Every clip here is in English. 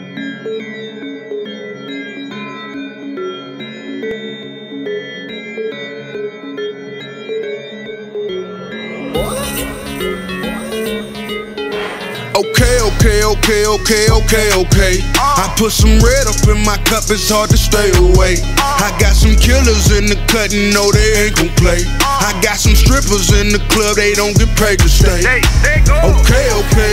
Okay. I put some red up in my cup, it's hard to stay away. I got some killers in the cut and know they ain't gon' play. I got some strippers in the club, they don't get paid to stay. Okay.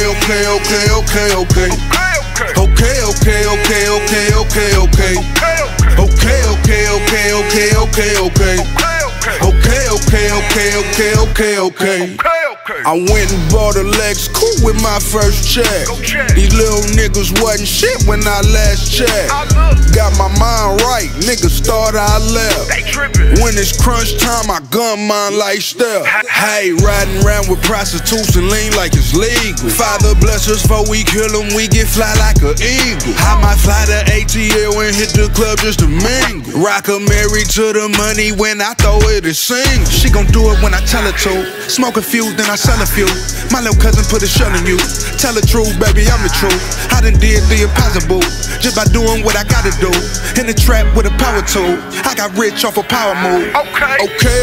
I went and bought a Lex coupe with my first check. These little niggas wasn't shit when I last checked. Got my mind right, niggas thought I left. When it's crunch time, I gun mine like Steph. Hey, riding around with prostitutes and lean like it's legal. Father bless us before we kill them, we get fly like an eagle. I might fly to ATL and hit the club just to mingle. Rocka married to the money when I throw it a single. She gon' do it when I tell her to. Smoke a few, then I sell a few. My little cousin put a shell in you. Tell the truth, baby, I'm the truth. I done did the impossible just by doing what I gotta do. In the trap with a power tool. I got rich off a power move. Okay.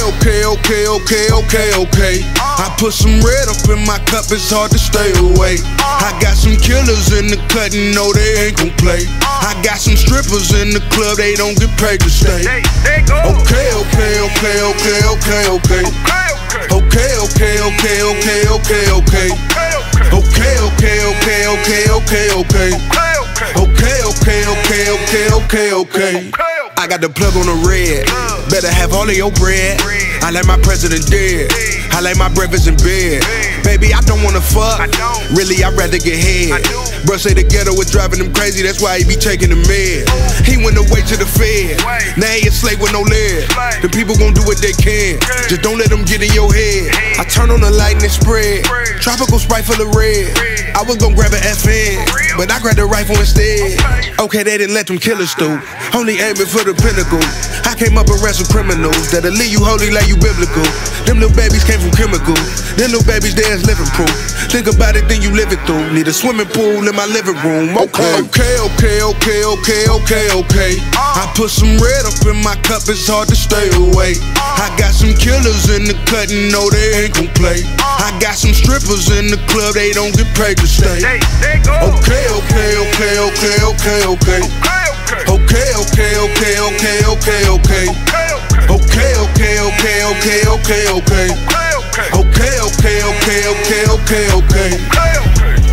I put some red up in my cup, it's hard to stay away. I got some killers in the cut and know they ain't gon' play. I got some strippers in the club, they don't get paid to stay. Okay. I got the plug on the red. Better have all of your bread. I like my president dead. I like my breakfast in bed. Baby, I don't wanna fuck. Really, I'd rather get head. Bruh say the ghetto was driving him crazy, that's why he be taking the med. He went away to the Fed. Now he a slave with no lead. The people gon' do what they can. Just don't let them get in your head. I turn on the light and it spread. Tropical Sprite full of red. I was gon' grab an FN, but I grabbed a rifle instead. Okay, they didn't let them killers through. Only aiming for the pinnacle. I came up and wrestled criminals that'll leave you holy like you biblical. Them little babies came from chemicals. Them little babies there is living proof. Think about it, then you live it through. Need a swimming pool in my living room. Okay. I put some red up in my cup, it's hard to stay away. I got some killers in the cut and know they ain't gon' play. I got some strippers in the club, they don't get paid to stay. Okay. Okay.